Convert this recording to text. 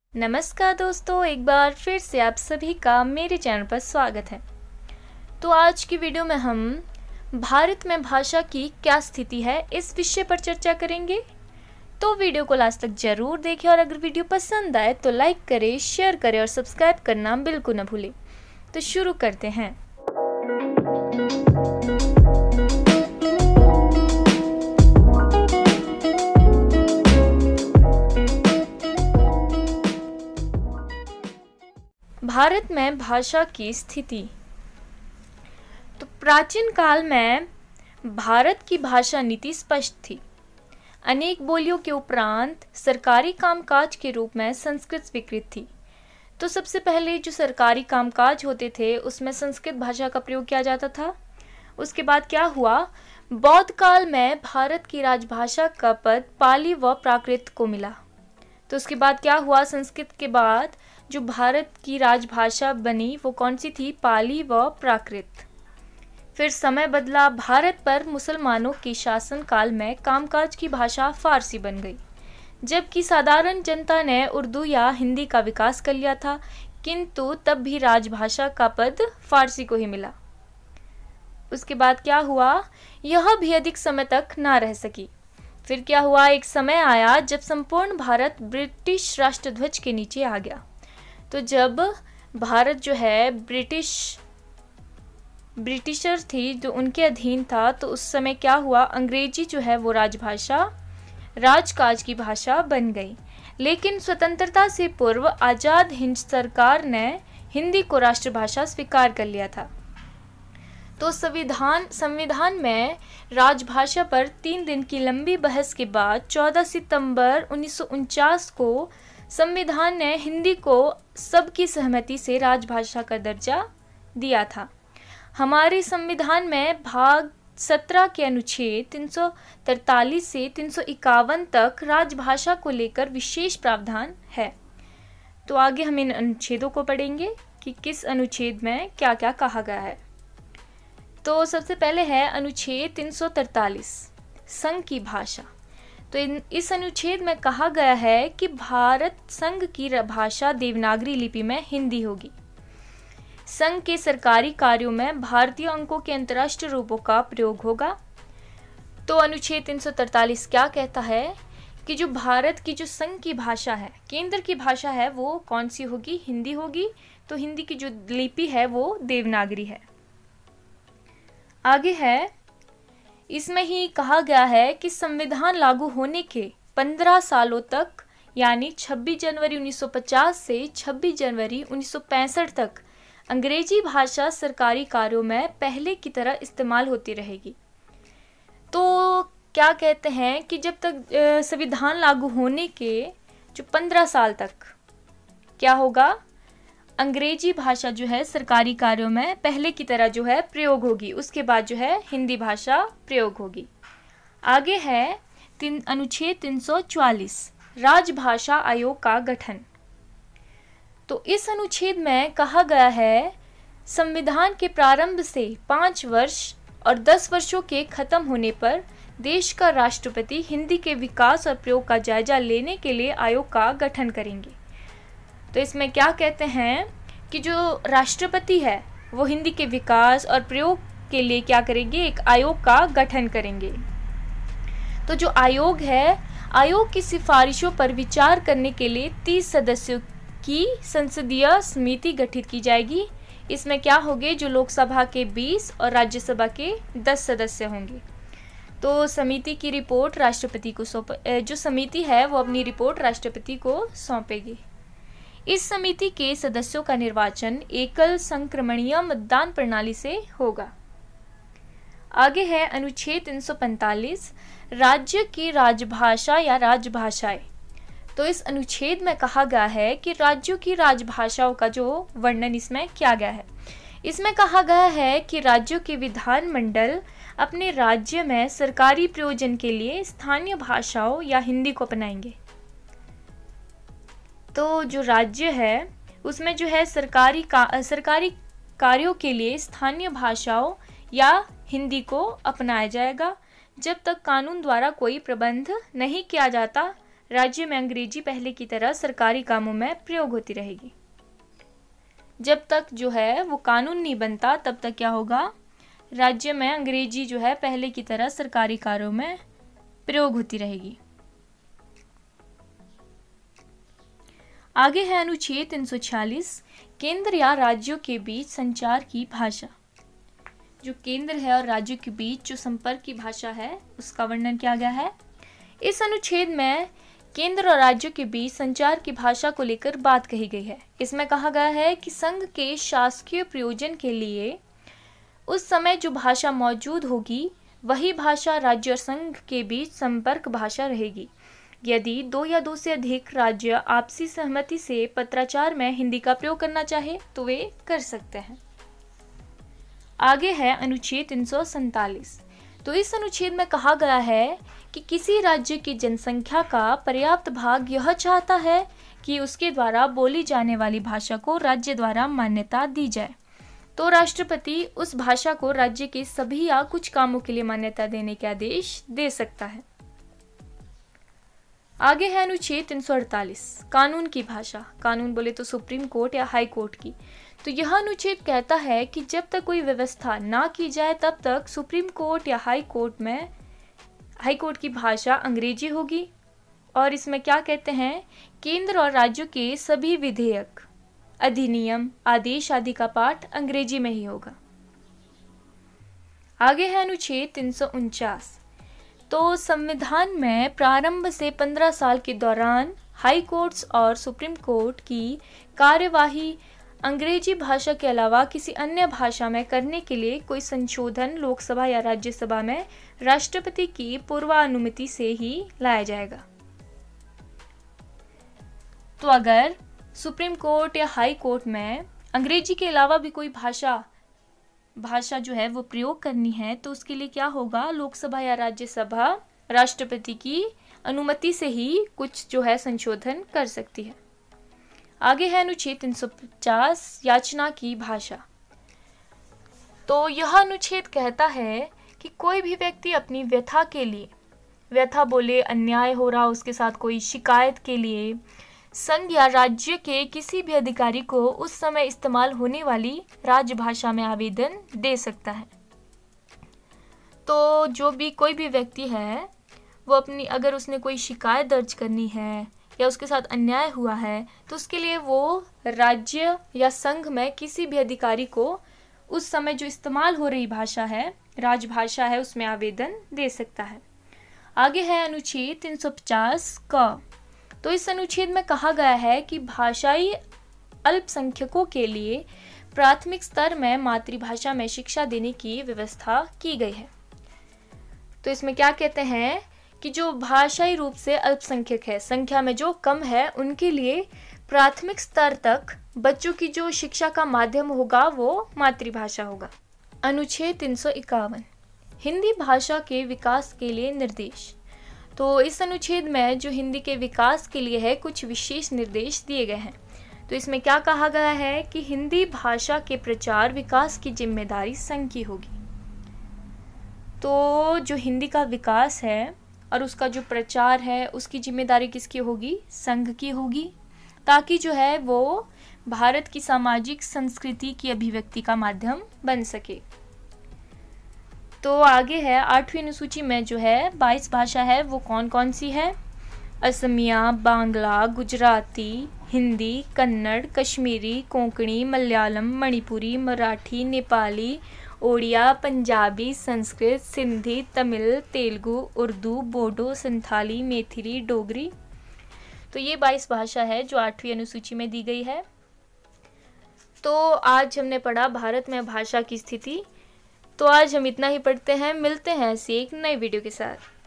नमस्कार दोस्तों, एक बार फिर से आप सभी का मेरे चैनल पर स्वागत है। तो आज की वीडियो में हम भारत में भाषा की क्या स्थिति है इस विषय पर चर्चा करेंगे। तो वीडियो को लास्ट तक जरूर देखें और अगर वीडियो पसंद आए तो लाइक करें, शेयर करें और सब्सक्राइब करना बिल्कुल न भूलें। तो शुरू करते हैं। भारत में भाषा की स्थिति। तो प्राचीन काल में भारत की भाषा नीति स्पष्ट थी। अनेक बोलियों के उपरांत सरकारी कामकाज के रूप में संस्कृत स्वीकृत थी। तो सबसे पहले जो सरकारी कामकाज होते थे उसमें संस्कृत भाषा का प्रयोग किया जाता था। उसके बाद क्या हुआ, बौद्ध काल में भारत की राजभाषा का पद पाली व प्राकृत को मिला। तो उसके बाद क्या हुआ, संस्कृत के बाद जो भारत की राजभाषा बनी वो कौन सी थी, पाली व प्राकृत। फिर समय बदला, भारत पर मुसलमानों के शासन काल में कामकाज की भाषा फारसी बन गई, जबकि साधारण जनता ने उर्दू या हिंदी का विकास कर लिया था, किंतु तब भी राजभाषा का पद फारसी को ही मिला। उसके बाद क्या हुआ, यह भी अधिक समय तक ना रह सकी। फिर क्या हुआ, एक समय आया जब संपूर्ण भारत ब्रिटिश राष्ट्रध्वज के नीचे आ गया। तो जब भारत जो है ब्रिटिशर थी जो उनके अधीन था, तो उस समय क्या हुआ, अंग्रेजी जो है वो राजभाषा, राजकाज की भाषा बन गई। लेकिन स्वतंत्रता से पूर्व आज़ाद हिंद सरकार ने हिंदी को राष्ट्रभाषा स्वीकार कर लिया था। तो संविधान में राजभाषा पर 3 दिन की लंबी बहस के बाद 14 सितंबर 1949 को संविधान ने हिंदी को सबकी सहमति से राजभाषा का दर्जा दिया था। हमारे संविधान में भाग 17 के अनुच्छेद 343 से 351 तक राजभाषा को लेकर विशेष प्रावधान है। तो आगे हम इन अनुच्छेदों को पढ़ेंगे कि किस अनुच्छेद में क्या क्या कहा गया है। तो सबसे पहले है अनुच्छेद 343, संघ की भाषा। तो इस अनुच्छेद में कहा गया है कि भारत संघ की भाषा देवनागरी लिपि में हिंदी होगी। संघ के सरकारी कार्यों में भारतीय अंकों के अंतर्राष्ट्रीय रूपों का प्रयोग होगा। तो अनुच्छेद 343 क्या कहता है कि जो भारत की जो संघ की भाषा है, केंद्र की भाषा है, वो कौन सी होगी, हिंदी होगी। तो हिंदी की जो लिपि है वो देवनागरी है। आगे है, इसमें ही कहा गया है कि संविधान लागू होने के 15 सालों तक, यानी 26 जनवरी 1950 से 26 जनवरी 1965 तक अंग्रेजी भाषा सरकारी कार्यों में पहले की तरह इस्तेमाल होती रहेगी। तो क्या कहते हैं कि जब तक संविधान लागू होने के जो 15 साल तक क्या होगा, अंग्रेजी भाषा जो है सरकारी कार्यों में पहले की तरह जो है प्रयोग होगी। उसके बाद जो है हिंदी भाषा प्रयोग होगी। आगे है अनुच्छेद 344, राजभाषा आयोग का गठन। तो इस अनुच्छेद में कहा गया है, संविधान के प्रारंभ से 5 वर्ष और 10 वर्षों के खत्म होने पर देश का राष्ट्रपति हिंदी के विकास और प्रयोग का जायजा लेने के लिए आयोग का गठन करेंगे। तो इसमें क्या कहते हैं कि जो राष्ट्रपति है वो हिंदी के विकास और प्रयोग के लिए क्या करेंगे, एक आयोग का गठन करेंगे। तो जो आयोग है, आयोग की सिफारिशों पर विचार करने के लिए 30 सदस्यों की संसदीय समिति गठित की जाएगी। इसमें क्या होंगे, जो लोकसभा के 20 और राज्यसभा के 10 सदस्य होंगे। तो समिति की रिपोर्ट राष्ट्रपति को जो समिति है वो अपनी रिपोर्ट राष्ट्रपति को सौंपेगी। इस समिति के सदस्यों का निर्वाचन एकल संक्रमणीय मतदान प्रणाली से होगा। आगे है अनुच्छेद 345, राज्य की राजभाषा या राजभाषाएं। तो इस अनुच्छेद में कहा गया है कि राज्यों की राजभाषाओं का जो वर्णन इसमें किया गया है। इसमें कहा गया है कि राज्यों के विधानमंडल अपने राज्य में सरकारी प्रयोजन के लिए स्थानीय भाषाओं या हिंदी को अपनाएंगे। तो जो राज्य है उसमें जो है सरकारी कार्यों के लिए स्थानीय भाषाओं या हिंदी को अपनाया जाएगा, जब तक कानून द्वारा कोई प्रबंध नहीं किया जाता राज्य में अंग्रेजी पहले की तरह सरकारी कामों में प्रयोग होती रहेगी। जब तक जो है वो कानून नहीं बनता तब तक क्या होगा, राज्य में अंग्रेजी जो है पहले की तरह सरकारी कार्यों में प्रयोग होती रहेगी। आगे है अनुच्छेद 346, केंद्र या राज्यों के बीच संचार की भाषा। जो केंद्र है और राज्यों के बीच जो संपर्क की भाषा है उसका वर्णन किया गया है। इस अनुच्छेद में केंद्र और राज्यों के बीच संचार की भाषा को लेकर बात कही गई है। इसमें कहा गया है कि संघ के शासकीय प्रयोजन के लिए उस समय जो भाषा मौजूद होगी वही भाषा राज्य और संघ के बीच संपर्क भाषा रहेगी। यदि दो या दो से अधिक राज्य आपसी सहमति से पत्राचार में हिंदी का प्रयोग करना चाहे तो वे कर सकते हैं। आगे है अनुच्छेद 347। तो इस अनुच्छेद में कहा गया है कि किसी राज्य की जनसंख्या का पर्याप्त भाग यह चाहता है कि उसके द्वारा बोली जाने वाली भाषा को राज्य द्वारा मान्यता दी जाए, तो राष्ट्रपति उस भाषा को राज्य के सभी या कुछ कामों के लिए मान्यता देने के आदेश दे सकता है। आगे है अनुच्छेद 348, कानून की भाषा। कानून बोले तो सुप्रीम कोर्ट या हाई कोर्ट की। तो यह अनुच्छेद कहता है कि जब तक कोई व्यवस्था ना की जाए तब तक सुप्रीम कोर्ट या हाई कोर्ट की भाषा अंग्रेजी होगी। और इसमें क्या कहते हैं, केंद्र और राज्यों के सभी विधेयक, अधिनियम, आदेश आदि का पाठ अंग्रेजी में ही होगा। आगे है अनुच्छेद 349। तो संविधान में प्रारंभ से 15 साल के दौरान हाई कोर्ट्स और सुप्रीम कोर्ट की कार्यवाही अंग्रेजी भाषा के अलावा किसी अन्य भाषा में करने के लिए कोई संशोधन लोकसभा या राज्यसभा में राष्ट्रपति की पूर्वानुमति से ही लाया जाएगा। तो अगर सुप्रीम कोर्ट या हाई कोर्ट में अंग्रेजी के अलावा भी कोई भाषा जो है वो प्रयोग करनी है तो उसके लिए क्या होगा, लोकसभा या राज्यसभा राष्ट्रपति की अनुमति से ही कुछ जो है संशोधन कर सकती है। आगे है अनुच्छेद 350, याचना की भाषा। तो यह अनुच्छेद कहता है कि कोई भी व्यक्ति अपनी व्यथा के लिए, व्यथा बोले अन्याय हो रहा उसके साथ कोई शिकायत के लिए, संघ या राज्य के किसी भी अधिकारी को उस समय इस्तेमाल होने वाली राजभाषा में आवेदन दे सकता है। तो जो भी कोई भी व्यक्ति है वो अपनी, अगर उसने कोई शिकायत दर्ज करनी है या उसके साथ अन्याय हुआ है तो उसके लिए वो राज्य या संघ में किसी भी अधिकारी को उस समय जो इस्तेमाल हो रही भाषा है, राजभाषा है, उसमें आवेदन दे सकता है। आगे है अनुच्छेद 350 क। तो इस अनुच्छेद में कहा गया है कि भाषाई अल्पसंख्यकों के लिए प्राथमिक स्तर में मातृभाषा में शिक्षा देने की व्यवस्था की गई है। तो इसमें क्या कहते हैं कि जो भाषाई रूप से अल्पसंख्यक है, संख्या में जो कम है, उनके लिए प्राथमिक स्तर तक बच्चों की जो शिक्षा का माध्यम होगा वो मातृभाषा होगा। अनुच्छेद 351, हिंदी भाषा के विकास के लिए निर्देश। तो इस अनुच्छेद में जो हिंदी के विकास के लिए है कुछ विशेष निर्देश दिए गए हैं। तो इसमें क्या कहा गया है कि हिंदी भाषा के प्रचार विकास की जिम्मेदारी संघ की होगी। तो जो हिंदी का विकास है और उसका जो प्रचार है उसकी जिम्मेदारी किसकी होगी, संघ की होगी, ताकि जो है वो भारत की सामाजिक संस्कृति की अभिव्यक्ति का माध्यम बन सके। तो आगे है 8वीं अनुसूची में जो है 22 भाषा है वो कौन कौन सी है, असमिया, बांग्ला, गुजराती, हिंदी, कन्नड़, कश्मीरी, कोंकणी, मलयालम, मणिपुरी, मराठी, नेपाली, ओडिया, पंजाबी, संस्कृत, सिंधी, तमिल, तेलुगु, उर्दू, बोडो, संथाली, मैथिली, डोगरी। तो ये 22 भाषा है जो 8वीं अनुसूची में दी गई है। तो आज हमने पढ़ा भारत में भाषा की स्थिति। तो आज हम इतना ही पढ़ते हैं, मिलते हैं ऐसी एक नई वीडियो के साथ।